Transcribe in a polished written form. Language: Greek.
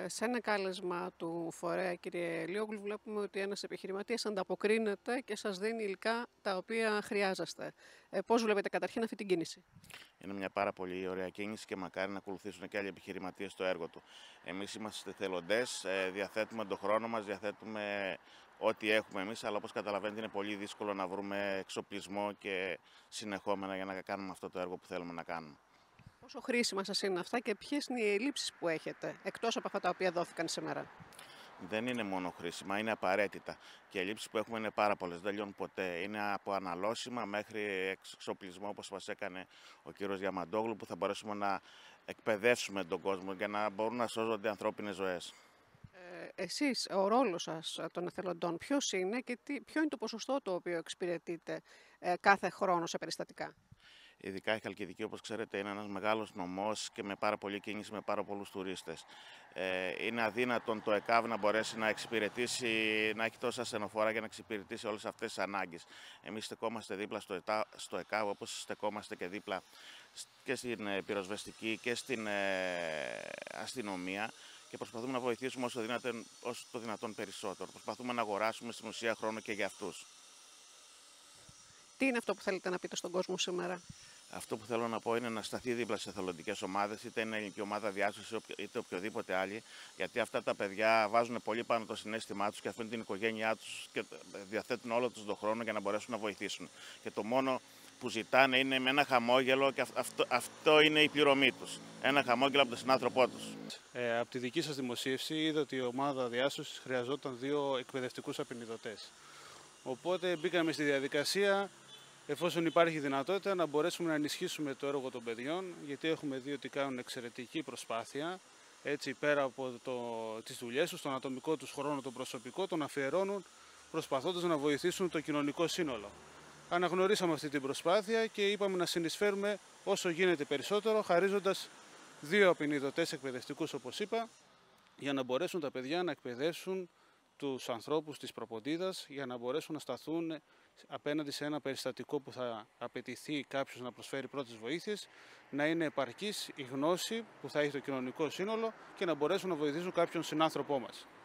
Σε ένα κάλεσμα του φορέα, κύριε Λιόγλου, βλέπουμε ότι ένας επιχειρηματίας ανταποκρίνεται και σας δίνει υλικά τα οποία χρειάζεστε. Πώς βλέπετε καταρχήν αυτή την κίνηση? Είναι μια πάρα πολύ ωραία κίνηση και μακάρι να ακολουθήσουν και άλλοι επιχειρηματίες στο έργο του. Εμείς είμαστε θελοντές, διαθέτουμε τον χρόνο μας, διαθέτουμε ό,τι έχουμε εμείς, αλλά όπως καταλαβαίνετε είναι πολύ δύσκολο να βρούμε εξοπλισμό και συνεχόμενα για να κάνουμε αυτό το έργο που θέλουμε να κάνουμε. Πόσο χρήσιμα σας είναι αυτά και ποιες είναι οι ελλείψεις που έχετε, εκτός από αυτά τα οποία δόθηκαν σήμερα? Δεν είναι μόνο χρήσιμα, είναι απαραίτητα. Και οι ελλείψεις που έχουμε είναι πάρα πολλές, δεν λιώνουν ποτέ. Είναι από αναλώσιμα μέχρι εξοπλισμό, όπως μας έκανε ο κύριος Διαμαντόγλου, που θα μπορέσουμε να εκπαιδεύσουμε τον κόσμο για να μπορούν να σώζονται ανθρώπινες ζωές. Εσείς, ο ρόλος σας των εθελοντών, ποιος είναι και ποιο είναι το ποσοστό το οποίο εξυπηρετείτε κάθε χρόνο σε περιστατικά? Ειδικά η Χαλκιδική, όπως ξέρετε, είναι ένας μεγάλος νομός και με πάρα πολλή κίνηση, με πάρα πολλούς τουρίστες. Είναι αδύνατον το ΕΚΑΒ να μπορέσει να εξυπηρετήσει, να έχει τόσα ασθενοφόρα για να εξυπηρετήσει όλες αυτές τις ανάγκες. Εμείς στεκόμαστε δίπλα στο ΕΚΑΒ, όπως στεκόμαστε και δίπλα και στην πυροσβεστική και στην αστυνομία και προσπαθούμε να βοηθήσουμε όσο το δυνατόν περισσότερο. Προσπαθούμε να αγοράσουμε στην ουσία χρόνο και για αυτούς. Τι είναι αυτό που θέλετε να πείτε στον κόσμο σήμερα? Αυτό που θέλω να πω είναι να σταθεί δίπλα σε εθελοντικές ομάδες, είτε είναι ελληνική ομάδα διάσωσης είτε οποιοδήποτε άλλη, γιατί αυτά τα παιδιά βάζουν πολύ πάνω το συναίσθημά τους και αφήνουν την οικογένειά τους και διαθέτουν όλο τους τον χρόνο για να μπορέσουν να βοηθήσουν. Και το μόνο που ζητάνε είναι με ένα χαμόγελο και αυτό είναι η πληρωμή τους. Ένα χαμόγελο από τον συνάνθρωπό τους. Από τη δική σας δημοσίευση είδα ότι η ομάδα διάσωσης χρειαζόταν 2 εκπαιδευτικούς απεινιδωτές. Οπότε μπήκαμε στη διαδικασία, εφόσον υπάρχει δυνατότητα, να μπορέσουμε να ενισχύσουμε το έργο των παιδιών, γιατί έχουμε δει ότι κάνουν εξαιρετική προσπάθεια, έτσι πέρα από τις δουλειές τους, τον ατομικό τους χρόνο, τον προσωπικό, τον αφιερώνουν προσπαθώντας να βοηθήσουν το κοινωνικό σύνολο. Αναγνωρίσαμε αυτή την προσπάθεια και είπαμε να συνεισφέρουμε όσο γίνεται περισσότερο, χαρίζοντας 2 απεινιδωτές εκπαιδευτικούς, όπως είπα, για να μπορέσουν τα παιδιά να εκπαιδεύσουν τους ανθρώπους της Προποντίδας για να μπορέσουν να σταθούν απέναντι σε ένα περιστατικό που θα απαιτηθεί κάποιος να προσφέρει πρώτες βοήθειες, να είναι επαρκής η γνώση που θα έχει το κοινωνικό σύνολο και να μπορέσουν να βοηθήσουν κάποιον συνάνθρωπό μας.